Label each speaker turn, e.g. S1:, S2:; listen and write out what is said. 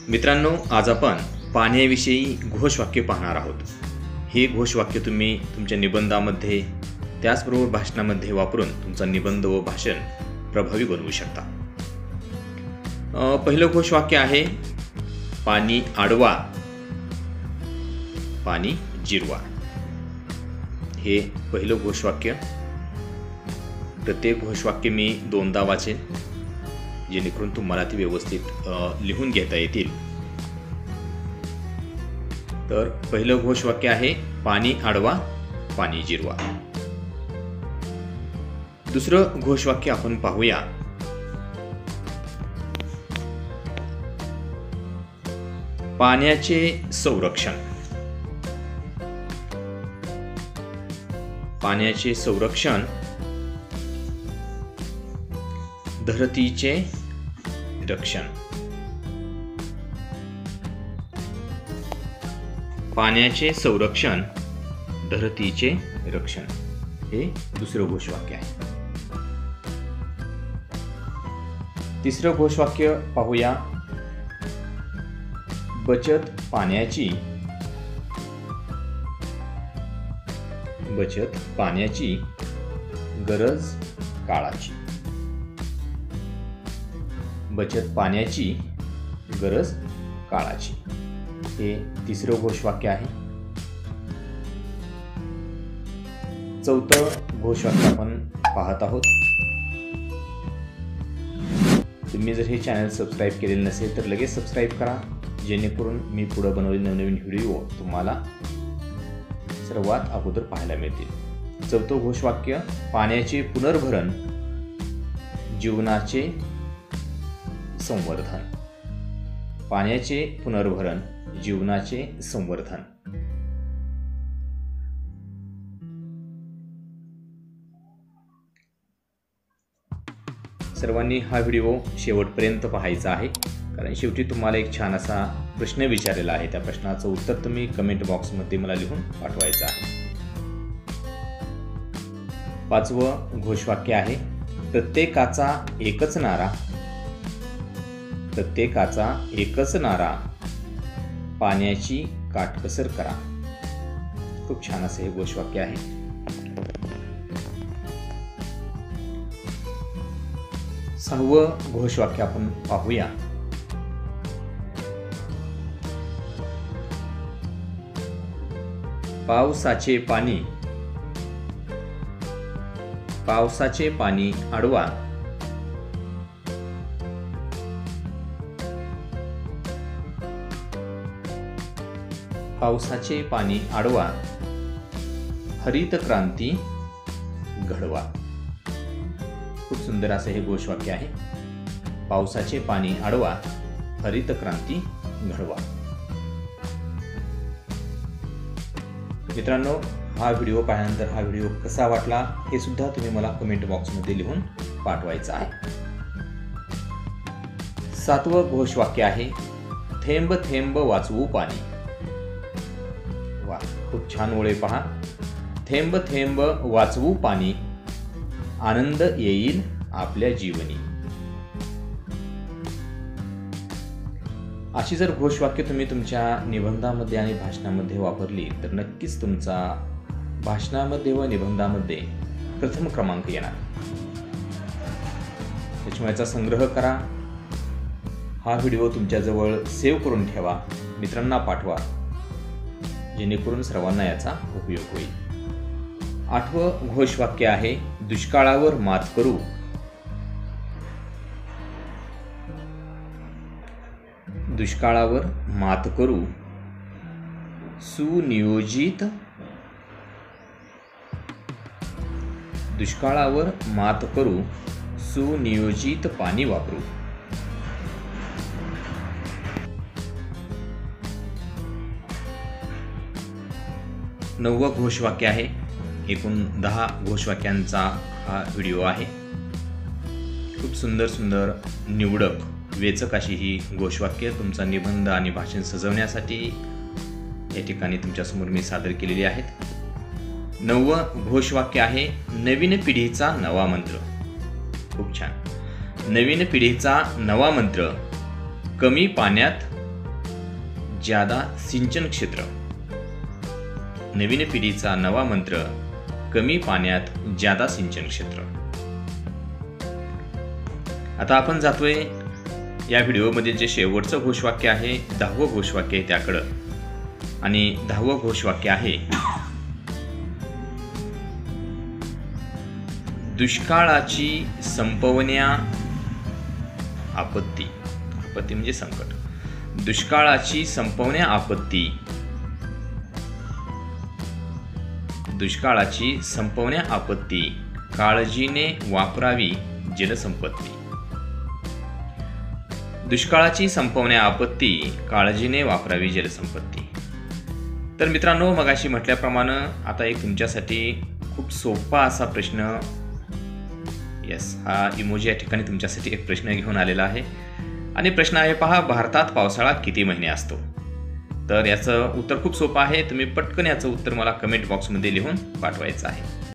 S1: मित्रांनो, आज आपण पाण्याविषयी घोषवाक्य पाहणार आहोत। हे घोषवाक्य तुम्ही तुमच्या निबंधामध्ये त्याचबरोबर भाषणामध्ये वापरून तुमचा निबंध व भाषण प्रभावी बनवू शकता। पहिलं घोषवाक्य आहे पाणी अडवा पाणी जिरवा। हे पहिलं घोषवाक्य। प्रत्येक घोषवाक्य मी दोनदा वाचेन जेणेकरून तुम्हाला ती व्यवस्थित लिहून घेता येतील। तर पहिलं घोषवाक्य आहे पाणी अडवा पाणी जिरवा। दुसरं घोषवाक्य आपण पाहूया। पाण्याचे संरक्षण। पाण्याचे संरक्षण धरतीचे रक्षण। पाण्याचे संरक्षण धरतीचे रक्षण हे दुसरं घोषवाक्य आहे। तिसरं घोषवाक्य पाहूया। बचत पाण्याची बचत पाण्याची गरज काळाची। बचत पाण्याची गरज काळाची हे तिसरं घोषवाक्य आहे। चौथं घोषवाक्य आपण पाहत आहोत। तुम्ही जर हे चॅनल सबस्क्राईब केलेले नसेल तर लगेच सबस्क्राईब करा, जेणेकरून मी पुढे बनवलेले नवनवीन व्हिडिओ तुम्हाला सर्वात अगोदर पाहायला मिळतील। चौथं घोषवाक्य पाण्याचे पुनर्भरण जीवनाचे संवर्धन। पाण्याचे पुनर्भरण जीवनाचे संवर्धन। सर्वांनी हा व्हिडिओ शेवटपर्यंत पाहायचा आहे, कारण शेवटी तुम्हाला एक छान असा प्रश्न विचारलेला आहे। त्या प्रश्नाचं उत्तर तुम्ही कमेंट बॉक्समध्ये मला लिहून पाठवायचं आहे। पाचवं घोषवाक्य आहे प्रत्येकाचा एकच नारा। प्रत्येकाचा एकच नारा पाण्याची काटकसर करा। खूप छान असे हे घोषवाक्य आहे। सहावं घोषवाक्य आपण पाहूया। पावसाचे पाणी पावसाचे पाणी अडवा पावसाचे पाणी अडवा हरित क्रांती घडवा। खूप सुंदर असे हे घोषवाक्य आहे। पावसाचे पाणी अडवा हरित क्रांती घडवा। मित्रांनो, हा व्हिडिओ पाहिल्यानंतर हा व्हिडिओ कसा वाटला हे सुद्धा तुम्ही मला कमेंट बॉक्समध्ये लिहून पाठवायचं आहे। सातवं घोषवाक्य आहे थेंब थेंब वाचवू पाणी। वा, खूप छान ओळे पहा। थेंब थेंब वाचवू पाणी आनंद येईल आपल्या जीवनी। अशी जर घोषवाक्य तुम्ही तुमच्या निबंधामध्ये आणि भाषणामध्ये वापरली तर नक्कीच तुमचा भाषणामध्ये व निबंधामध्ये प्रथम क्रमांक येणार। त्याच्यामुळे याचा संग्रह करा। हा व्हिडिओ तुमच्याजवळ सेव्ह करून ठेवा, मित्रांना पाठवा, जेणेकरून सर्वांना याचा उपयोग होईल। आठवं घोषवाक्य आहे दुष्काळावर मात करू। दुष्काळावर मात करू सुनियोजित दुष्काळावर मात करू सुनियोजित पाणी वापरू। नववं घोषवाक्य आहे। एकूण 10 घोषवाक्यांचा हा व्हिडिओ आहे। खूप सुंदर सुंदर निवडक वेचक अशी ही घोषवाक्य तुमचा निबंध आणि भाषण सजवण्यासाठी या ठिकाणी तुमच्यासमोर मी सादर केलेली आहेत। 9वं घोषवाक्य आहे नवीन पिढीचा नवा मंत्र। खूप छान। नवीन पिढीचा नवा मंत्र कमी पाण्यात ज्यादा सिंचन क्षेत्र. नवीन पिढीचा नवा मंत्र, कमी पाण्यात ज्यादा सिंचन क्षेत्र. आता आपण जातोय या व्हिडिओमध्ये जे शेवटचं घोषवाक्य आहे, 10वं घोषवाक्य आहे त्याकडं. आणि 10वं घोषवाक्य आहे, दुष्काळाची संपवण्या आपत्ती. आपत्ती म्हणजे संकट. दुष्काळाची संपवण्या आपत्ती. दुष्काळाची संपवण्या आपत्ती, काळजीने वापरावी जलसंपत्ती. दुष्काळाची संपवण्या आपत्ती, काळजीने वापरावी जलसंपत्ती. तर मित्रांनो, मगाशी म्हटल्याप्रमाणे आता एक तुमच्यासाठी खूप सोपा असा प्रश्न, हा इमोजी या ठिकाणी तुमच्यासाठी एक प्रश्न घेऊन आलेला आहे. आणि प्रश्न आहे पहा, भारतात पावसाळा किती महिने असतो? तर याचं उत्तर खूप सोपं आहे. तुम्ही पटकन याचं उत्तर मला कमेंट बॉक्समध्ये लिहून पाठवायचं आहे.